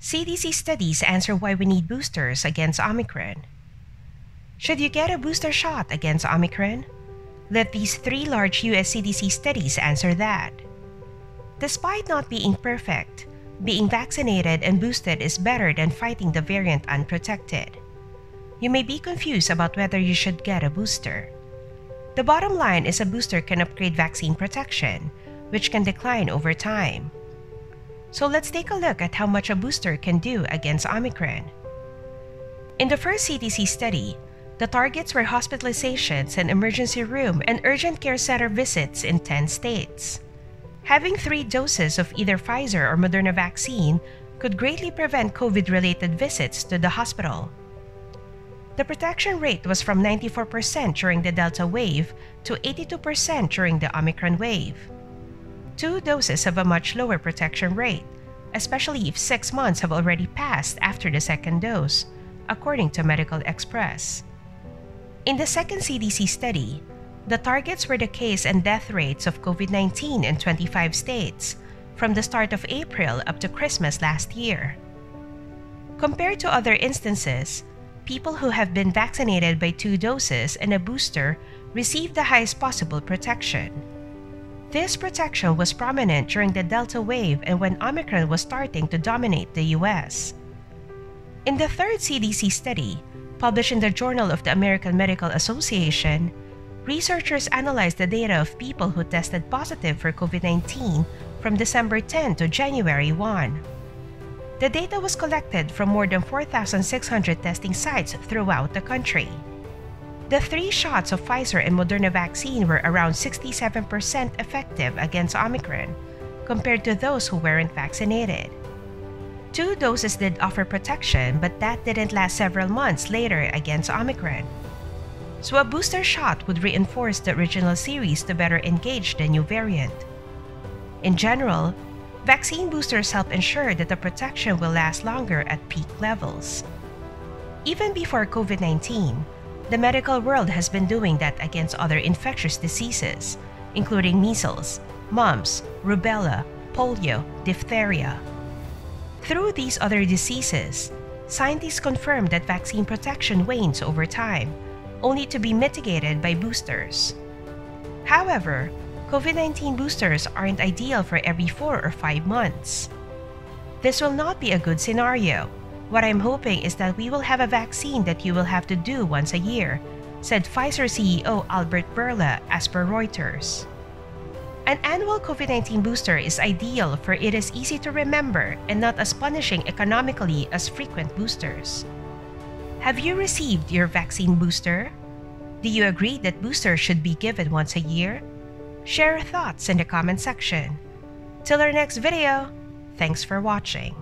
CDC studies answer why we need boosters against Omicron. Should you get a booster shot against Omicron? Let these three large US CDC studies answer that. Despite not being perfect, being vaccinated and boosted is better than fighting the variant unprotected. You may be confused about whether you should get a booster. The bottom line is a booster can upgrade vaccine protection, which can decline over time. So let's take a look at how much a booster can do against Omicron. In the first CDC study, the targets were hospitalizations and emergency room and urgent care center visits in 10 states. Having 3 doses of either Pfizer or Moderna vaccine could greatly prevent COVID-related visits to the hospital. The protection rate was from 94% during the Delta wave to 82% during the Omicron wave. 2 doses have a much lower protection rate, especially if 6 months have already passed after the second dose, according to Medical Express. In the second CDC study, the targets were the case and death rates of COVID-19 in 25 states from the start of April up to Christmas last year. Compared to other instances, people who have been vaccinated by 2 doses and a booster received the highest possible protection. This protection was prominent during the Delta wave and when Omicron was starting to dominate the US. In the third CDC study, published in the Journal of the American Medical Association, researchers analyzed the data of people who tested positive for COVID-19 from December 10 to January 1. The data was collected from more than 4,600 testing sites throughout the country. The 3 shots of Pfizer and Moderna vaccine were around 67% effective against Omicron, compared to those who weren't vaccinated. 2 doses did offer protection, but that didn't last several months later against Omicron. So a booster shot would reinforce the original series to better engage the new variant. In general, vaccine boosters help ensure that the protection will last longer at peak levels. Even before COVID-19, the medical world has been doing that against other infectious diseases, including measles, mumps, rubella, polio, diphtheria. Through these other diseases, scientists confirm that vaccine protection wanes over time, only to be mitigated by boosters. However, COVID-19 boosters aren't ideal for every 4 or 5 months. This will not be a good scenario. What I'm hoping is that we will have a vaccine that you will have to do once a year, said Pfizer CEO Albert Bourla as per Reuters. An annual COVID-19 booster is ideal for it is easy to remember and not as punishing economically as frequent boosters. Have you received your vaccine booster? Do you agree that boosters should be given once a year? Share your thoughts in the comment section. Till our next video, thanks for watching.